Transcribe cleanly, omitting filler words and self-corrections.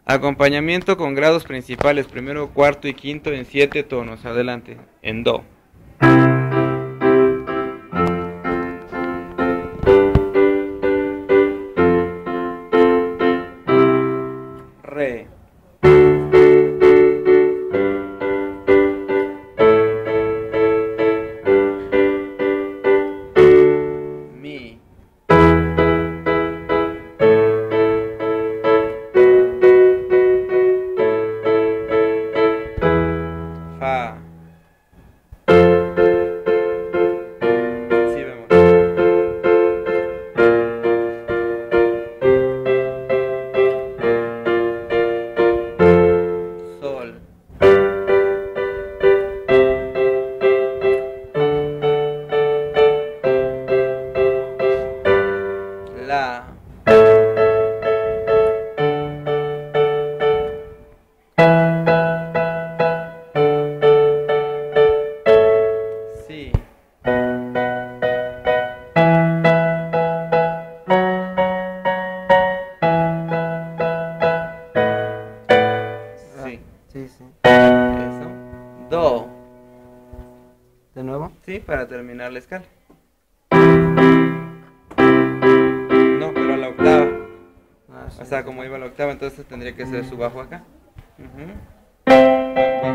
Acompañamiento con grados principales, primero, cuarto y quinto en 7 tonos. Adelante. En do. Re. Mi. Fa. Si bemol. Sol. La. Si. Ah, Sí. sí, sí. Eso. Do. De nuevo. Sí, para terminar la escala. No, pero a la octava. Ah, sí, O sea, sí. como iba a la octava, entonces tendría que ser su bajo acá. Ujú.